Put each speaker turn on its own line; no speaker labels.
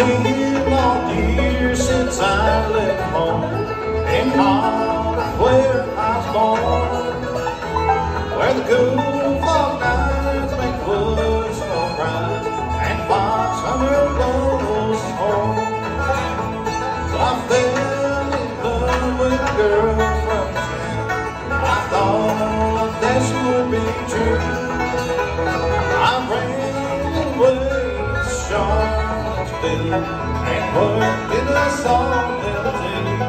10 long years since I left home and Holland, where I was born, where the cool fall nights make woods go bright and fox hunter blows his horn. So I fell in love with a girl from town. I thought this would be true. I ran away to Charlottesville and worked in a sawmill too.